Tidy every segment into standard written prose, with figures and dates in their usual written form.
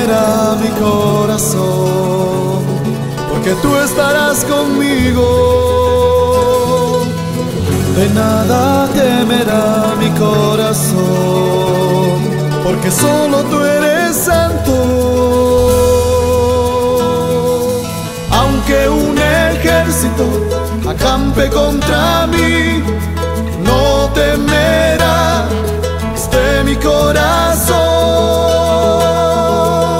temerá mi corazón, porque tú estarás conmigo. De nada temerá mi corazón, porque solo tú eres santo. Aunque un ejército acampe contra mí, no temerá este mi corazón.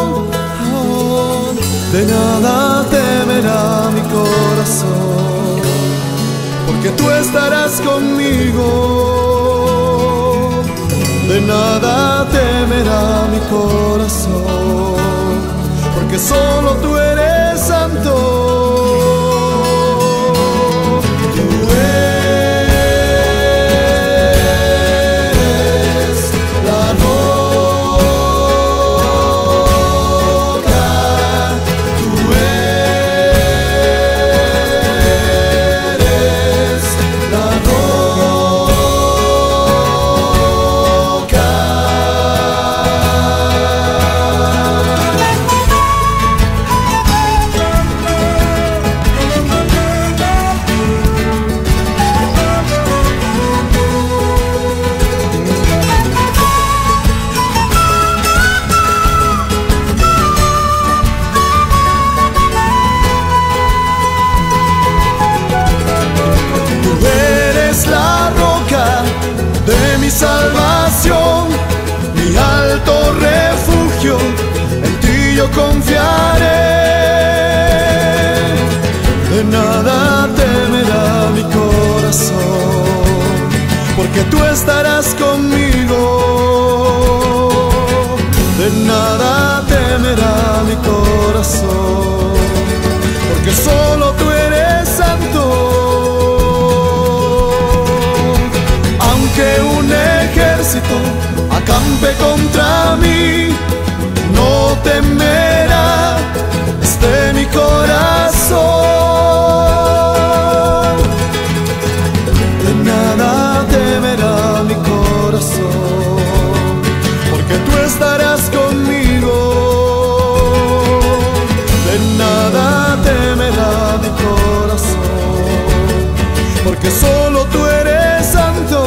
De nada temerá mi corazón, porque tú estarás conmigo. De nada temerá mi corazón, porque solo tú eres santo. Mi salvación, mi alto refugio, en ti yo confiaré. De nada temerá mi corazón, porque tú estarás conmigo. De nada temerá mi corazón, porque solo tú eres santo. Aunque un ejército acampe contra mí, no temerá este mi corazón. De nada temerá mi corazón, porque tú estarás conmigo. De nada temerá mi corazón, porque solo tú eres santo.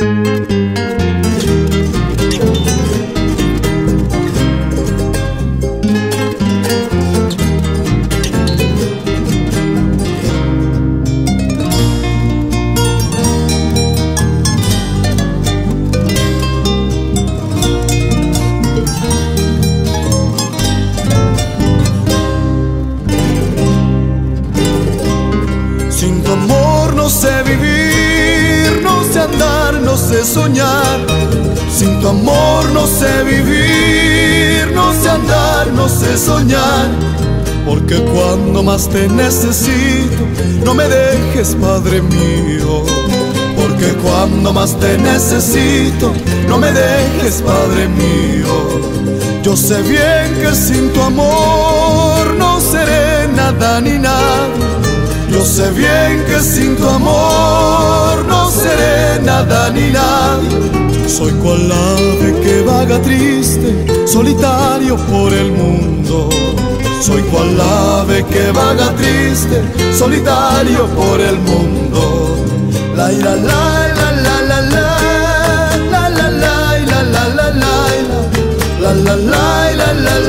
Soñar, sin tu amor no sé vivir, no sé andar, no sé soñar, porque cuando más te necesito, no me dejes, Padre mío, porque cuando más te necesito, no me dejes, Padre mío. Yo sé bien que sin tu amor no seré nada ni nada. Yo sé bien que sin tu amor no seré nada ni nadie. Soy cual ave que vaga triste, solitario por el mundo. Soy cual ave que vaga triste, solitario por el mundo. La ira, la la la la la la la la la la la la la la la la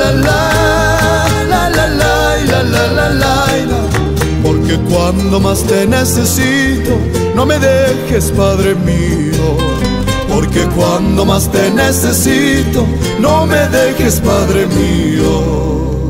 la la. Porque cuando más te necesito, no me dejes, Padre mío. Porque cuando más te necesito, no me dejes, Padre mío.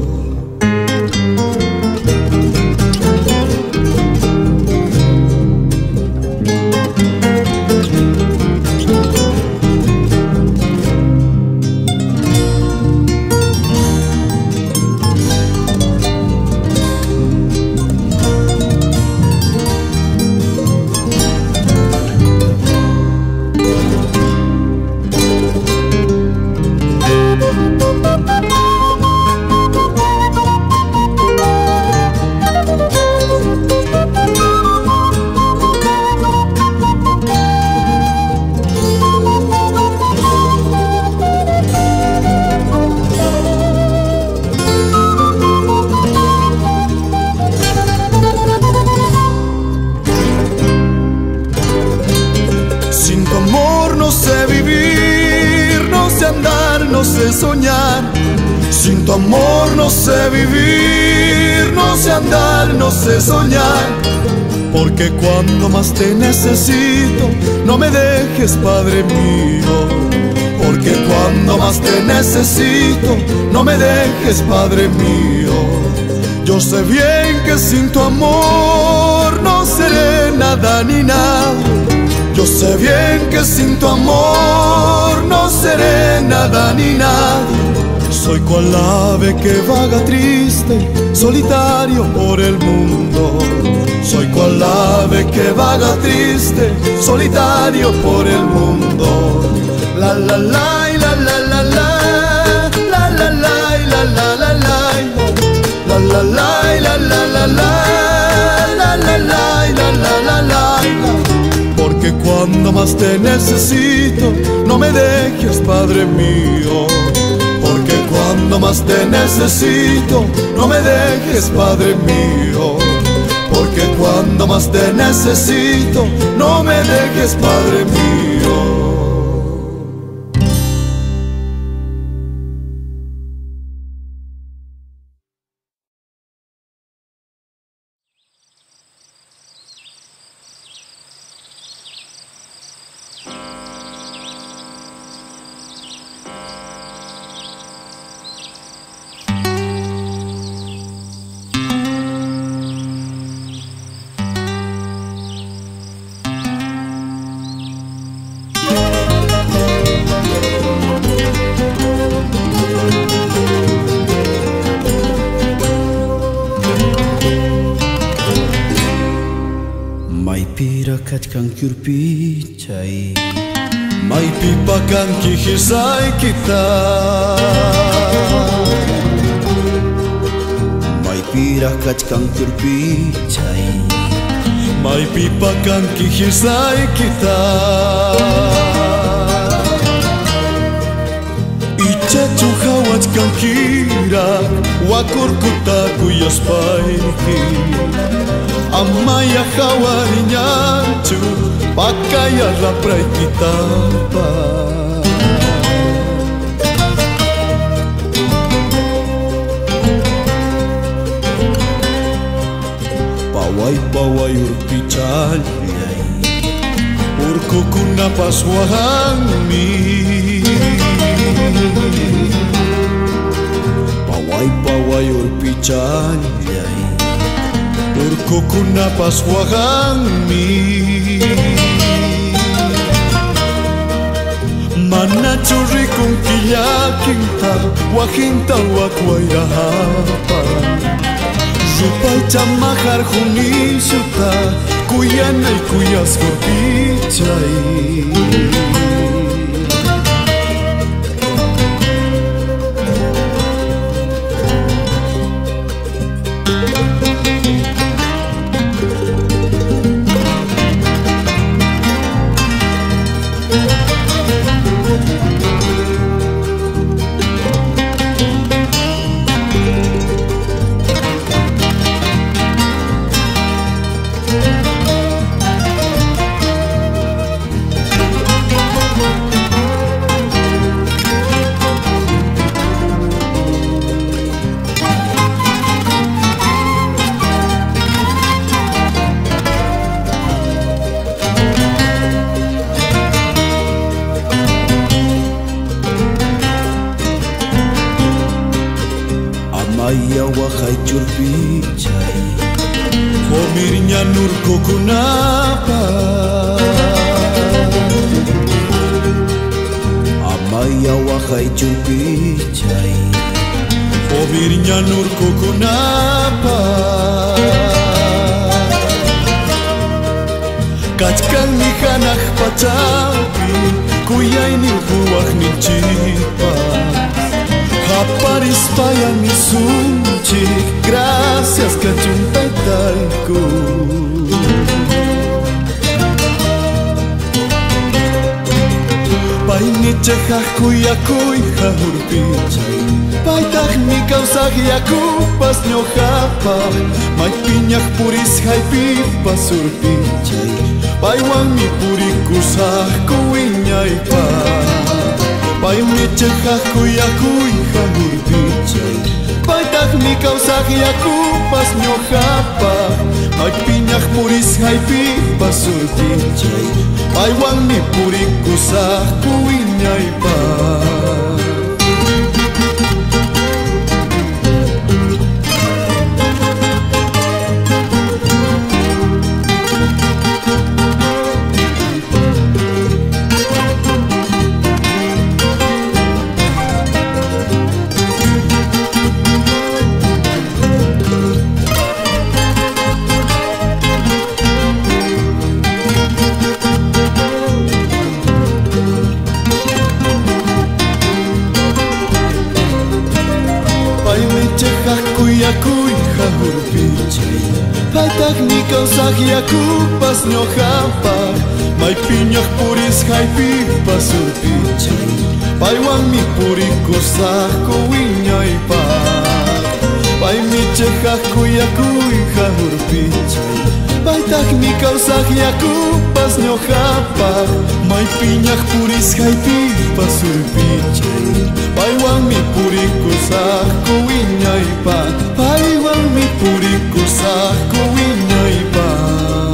Soñar, sin tu amor no sé vivir, no sé andar, no sé soñar, porque cuando más te necesito, no me dejes, Padre mío, porque cuando más te necesito, no me dejes, Padre mío. Yo sé bien que sin tu amor no seré nada ni nada. Yo sé bien que sin tu amor no seré nada ni nadie. Soy cual ave que vaga triste, solitario por el mundo. Soy cual ave que vaga triste, solitario por el mundo. La la la la la la la la la la la la la la la la la la la la. Porque cuando más te necesito, no me dejes, Padre mío. Porque cuando más te necesito, no me dejes, Padre mío. Porque cuando más te necesito, no me dejes, Padre mío. Kang kurpichay may pipa kang kihisay kita. May pirakat kang kurpichay may pipa kang kihisay kita. Icha chuhawa machkankirak wakurkuta kuyaspayki amaya hawariñanchu pakaya rapraykitapa paway paway urpichallay urkukunapas wahanmi paway paway urpichallay urkukunapas wahanmi manachu rikun killakinta wahinta wakwayrahapa rupay chamajar junisuta kuyanay kuyasqurpichay amaya wahay churpichay homirña nurkukunapa amaya wahay churpichay homirña nurkukunapa kachkanmi hanaq pachapi kuyayni ruwaqninchikpas Aparispaya mi sunchik, gracias kachuntaytayku Paymi chejaq kuyakuyqa urpichay Paytaqmi kawsaq yakupas ñuqapaq Maypiñaq purisqaypipas urpichay Paywanmi purikusaqku wiñaypaq Paymi chejaq kuyakuyqa urpichay Paytaqmi kawsaq yakupas ñuqapaq Maypiñaq purisqaypipas urpichay Paywanmi purikusaqku wiñaypaq kuyakuyqa urpichay Paytaqmi kawsaq yakupas ñuqapaq Maypiñaq purisqaypipas urpichay Paywanmi purikusaqku wiñaypaq Paymi chejaq kuyakuyqa urpichay Paytaqmi kawsaq yakupas ñuqapaq Maypiñaq purisqaypipas urpichay Paywanmi purikusaqku wiñaypaq Paywanmi purikusaqku wiñaypaq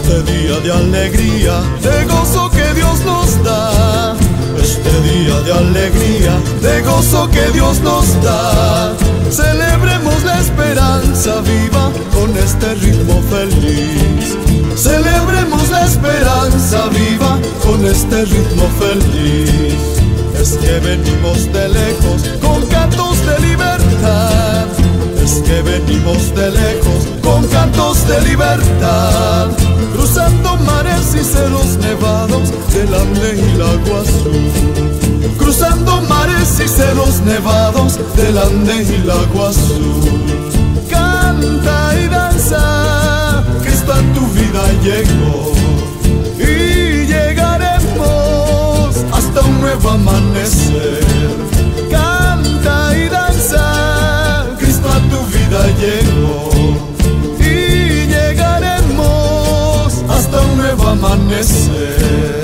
este día de alegría, de gozo que Dios nos da. Este día de alegría, de gozo que Dios nos da. Celebremos la esperanza viva con este ritmo feliz. Celebremos la esperanza viva con este ritmo feliz. Es que venimos de lejos con cantos de libertad. Es que venimos de lejos con cantos de libertad. Cruzando mares y cerros nevados del Ande y Lago Azul. Cruzando mares y cerros nevados del Ande y Lago Azul. Canta y danza, Cristo a tu vida llegó. Y llegaremos hasta un nuevo amanecer. Canta y danza, Cristo a tu vida llegó. Y llegaremos hasta un nuevo amanecer.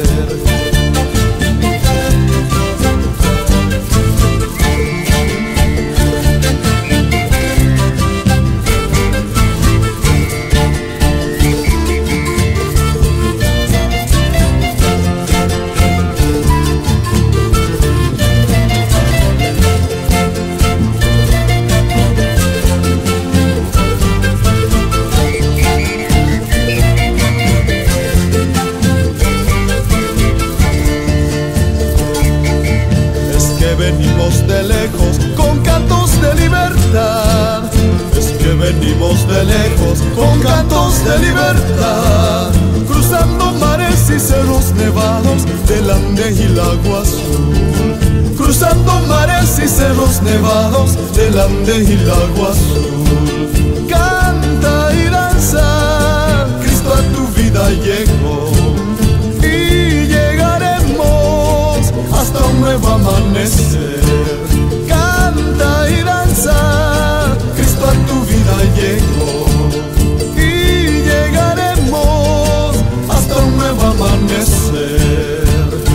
Venimos de lejos con cantos de libertad. Es que venimos de lejos con cantos de libertad. Cruzando mares y cerros nevados del Ande y Lago Azul. Cruzando mares y cerros nevados del Ande y Lago Azul. Canta y danza, Cristo a tu vida llegó. Y llegaremos hasta un nuevo amanecer. Canta y danza, Cristo a tu vida llegó. Y llegaremos hasta un nuevo amanecer.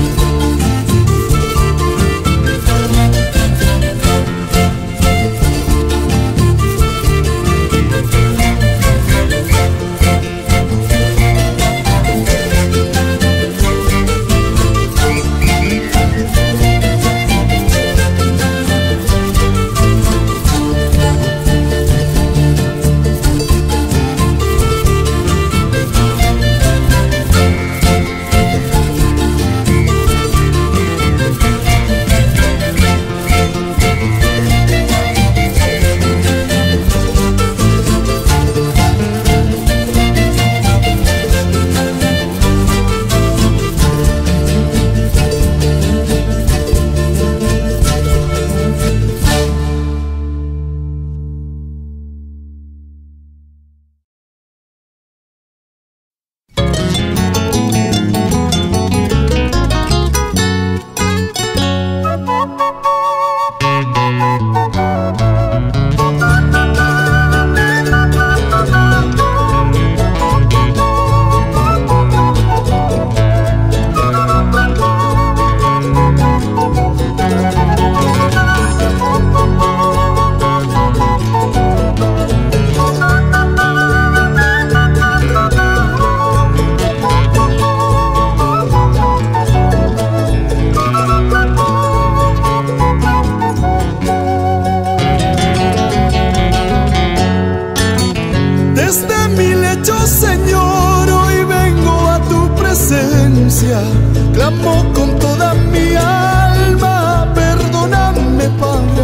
Clamo con toda mi alma, perdóname, Padre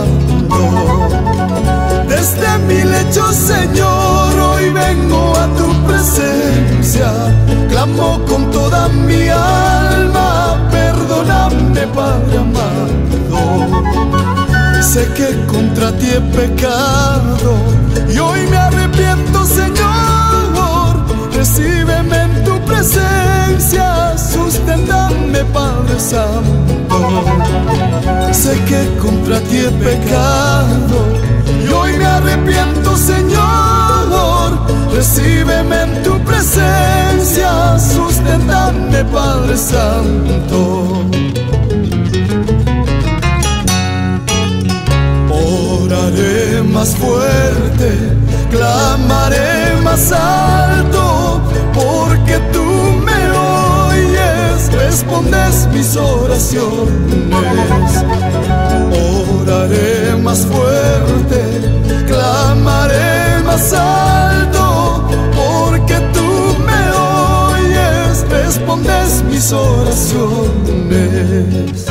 amado. Desde mi lecho, Señor, hoy vengo a tu presencia. Clamo con toda mi alma, perdóname, Padre amado. Sé que contra ti he pecado y hoy me arrepiento, Señor. Recíbeme en tu presencia, susténtame, Padre Santo. Sé que contra ti he pecado y hoy me arrepiento, Señor. Recíbeme en tu presencia, susténtame, Padre Santo. Oraré más fuerte, clamaré más alto, porque respondes mis oraciones. Oraré más fuerte, clamaré más alto, porque tú me oyes, respondes mis oraciones.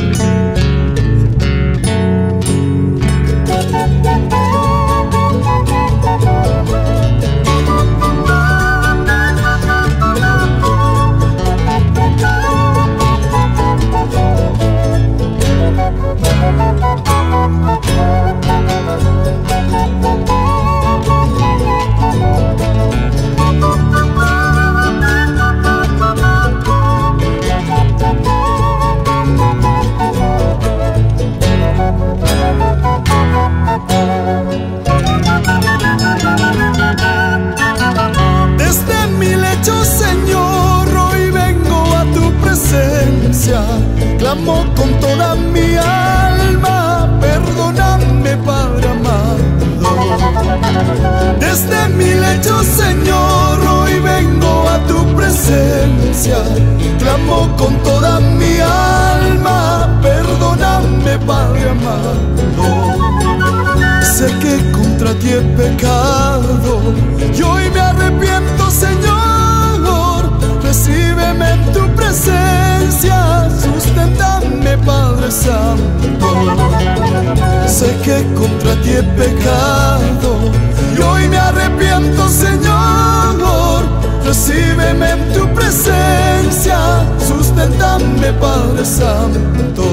Desde mi lecho, Señor, hoy vengo a tu presencia. Clamo con toda mi alma, perdóname, Padre amado. Desde mi lecho, Señor, hoy vengo a tu presencia. Clamo con toda mi alma, perdóname, Padre amado. Sé que contra ti he pecado y hoy me arrepiento, Señor. Recíbeme en tu presencia, susténtame, Padre Santo. Sé que contra ti he pecado y hoy me arrepiento, Señor. Recíbeme en tu presencia, susténtame, Padre Santo.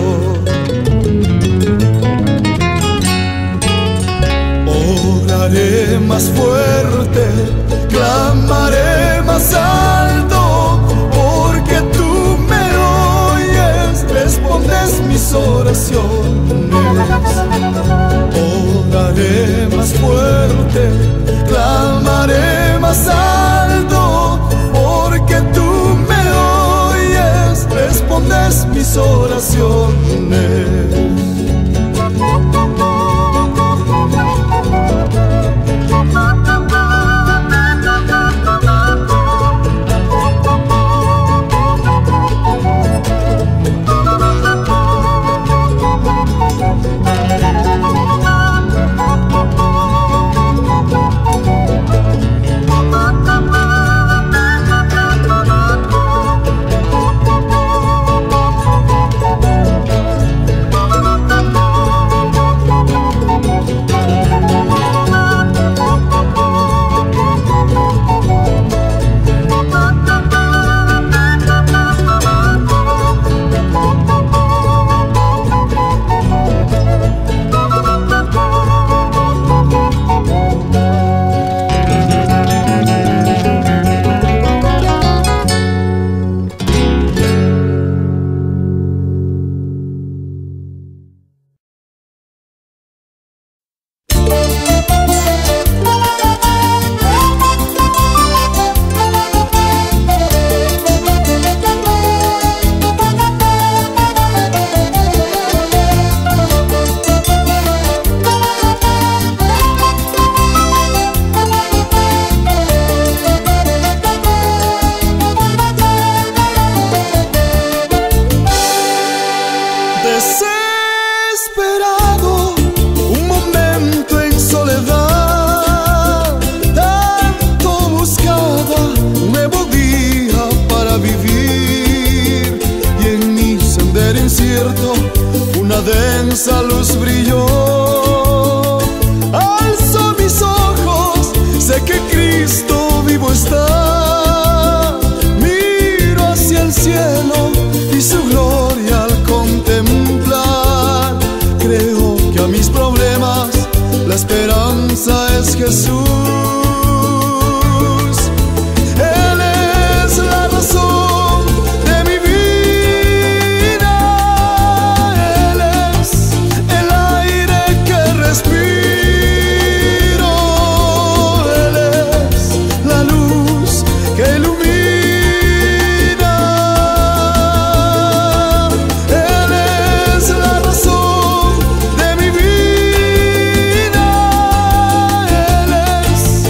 Oraré más fuerte, clamaré más alto, porque tú me oyes, respondes mis oraciones. Oraré más fuerte, clamaré más alto, porque tú me oyes, respondes mis oraciones. Desesperado, un momento en soledad, tanto buscaba un nuevo día para vivir, y en mi sendero incierto una densa luz brilló. Alzo mis ojos, sé que Cristo vivo está, miro hacia el cielo y su gloria al contemplar, creo que a mis problemas la esperanza es Jesús. Él es la razón de mi vida, Él es el aire que respiro, Él es la luz que ilumina, Él es la razón de mi vida, Él es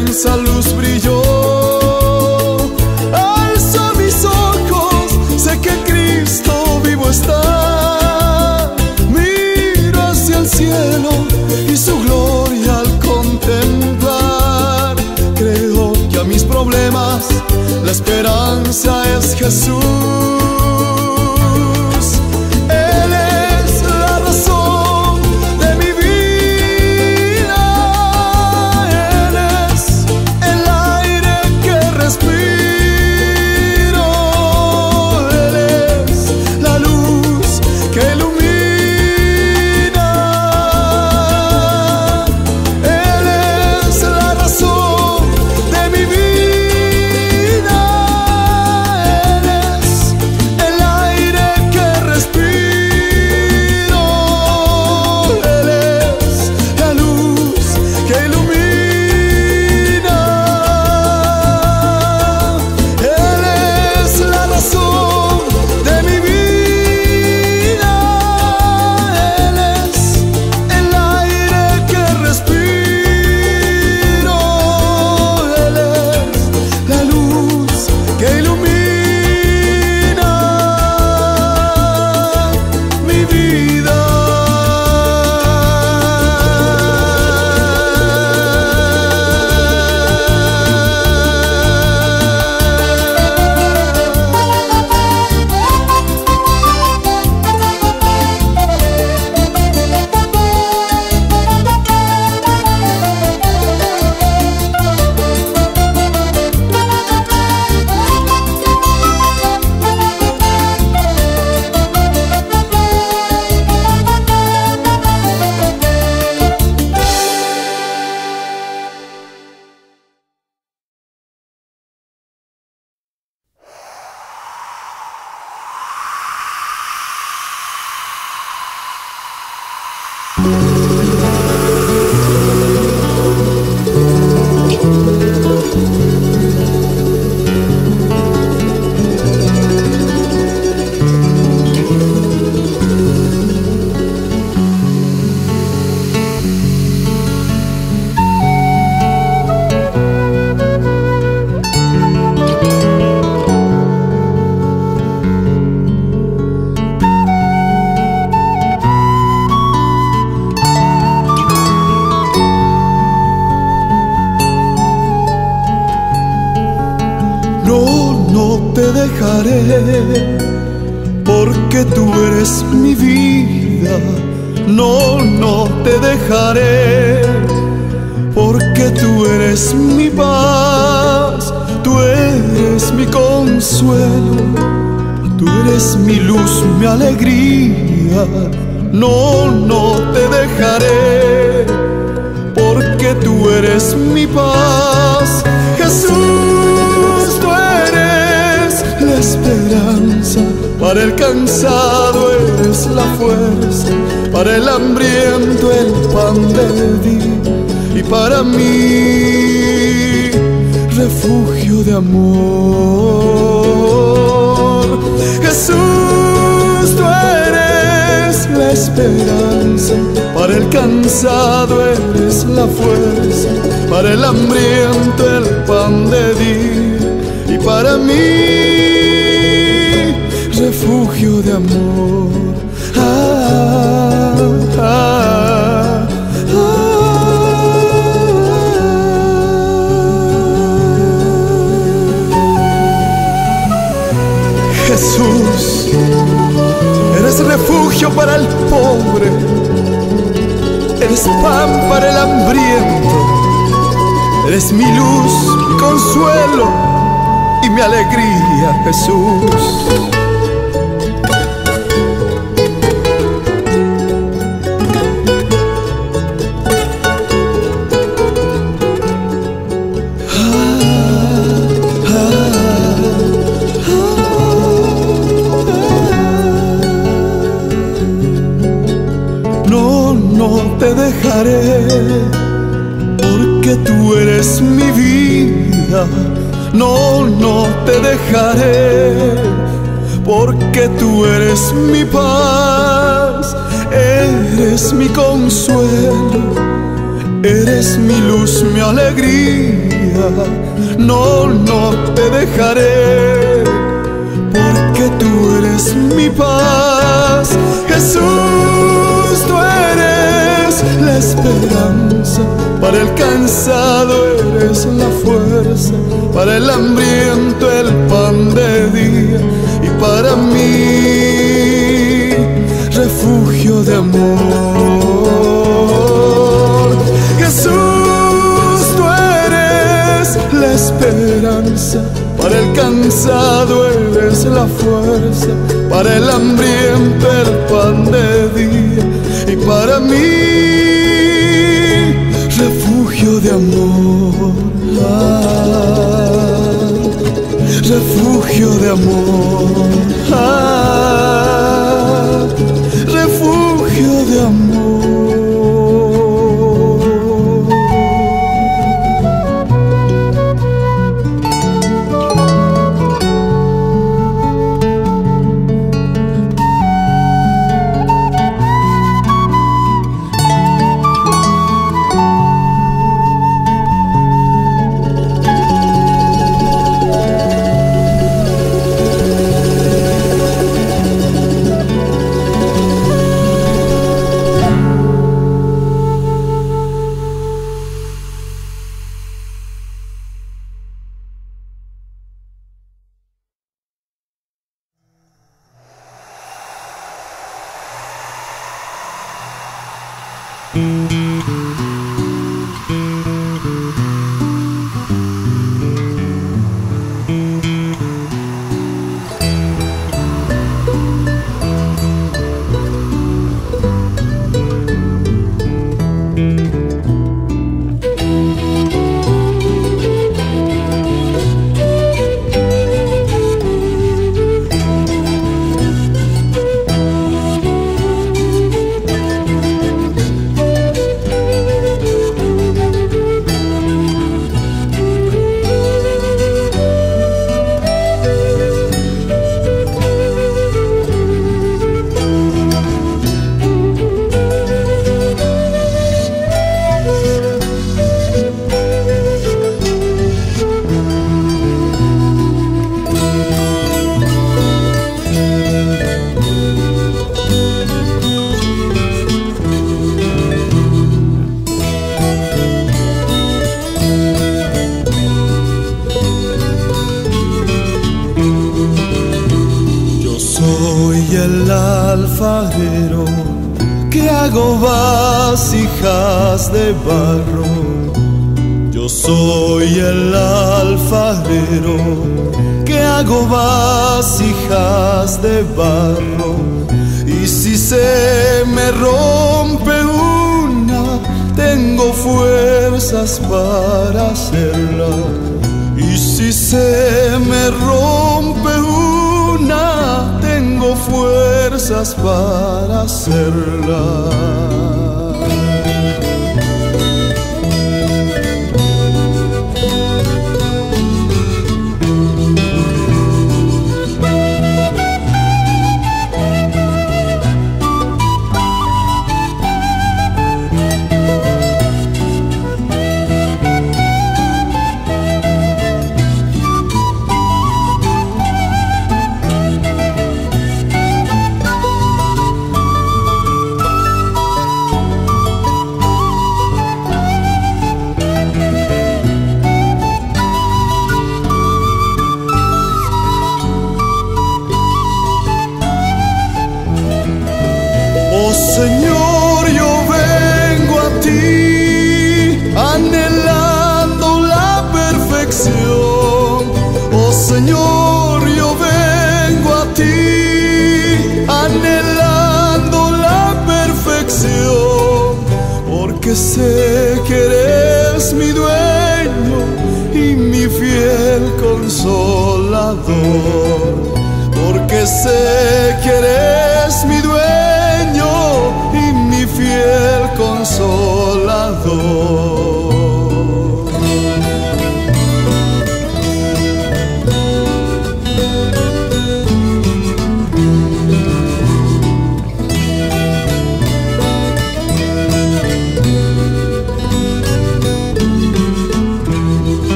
inmensa luz brilló. Alzo mis ojos, sé que Cristo vivo está. Miro hacia el cielo y su gloria al contemplar. Creo que a mis problemas la esperanza es Jesús. Porque tú eres mi vida. No, no te dejaré, porque tú eres mi paz. Tú eres mi consuelo, tú eres mi luz, mi alegría. No, no te dejaré, porque tú eres mi paz. Jesús, tú eres la esperanza, para el cansado eres la fuerza, para el hambriento el pan del día, y para mí refugio de amor. Jesús, tú eres la esperanza, para el cansado eres la fuerza, para el hambriento el pan de día, y para mí refugio de amor. Jesús, eres refugio para el pobre, eres pan para el hambriento, eres mi luz, mi consuelo y mi alegría, Jesús. No te dejaré, porque tú eres mi vida. No, no te dejaré, porque tú eres mi paz. Eres mi consuelo, Eres mi luz, mi alegría, no, no te dejaré, porque tú eres mi paz. Jesús, tú eres la esperanza, para el cansado eres la fuerza, para el hambriento el pan de día, y para mí refugio de amor. Jesús, tú eres la esperanza, para el cansado eres la fuerza, para el hambriento el pan de día, y para mí refugio de amor. Refugio de amor. Refugio de amor. Alfarero que hago vasijas de barro. Yo soy el alfarero que hago vasijas de barro. Y si se me rompe una, tengo fuerzas para hacerla. Y si se me rompe una, tengo fuerzas para hacerla. Señor, yo vengo a ti anhelando la perfección. Oh Señor, yo vengo a ti anhelando la perfección, porque sé que eres mi dueño y mi fiel consolador. Porque sé que eres mi dueño y mi fiel consolador.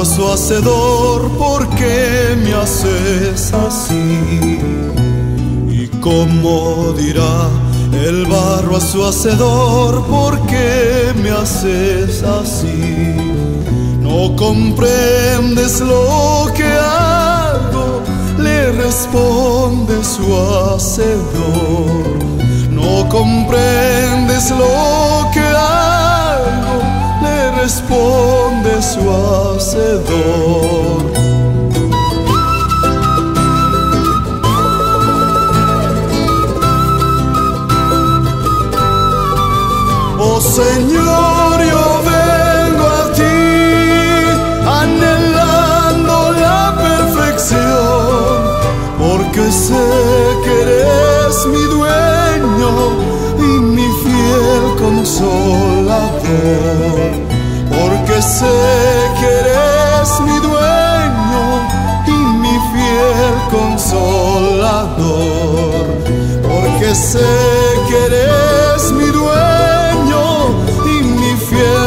barro a su hacedor, ¿por qué me haces así? Y cómo dirá el barro a su hacedor, ¿por qué me haces así? No comprendes lo que hago, le responde su hacedor. No comprendes lo que hago, le responde su hacedor. Oh Señor, yo vengo a ti anhelando la perfección, porque sé que eres mi dueño y mi fiel consolador. Porque sé que eres mi dueño y mi fiel consolador. Porque sé que eres mi dueño y mi fiel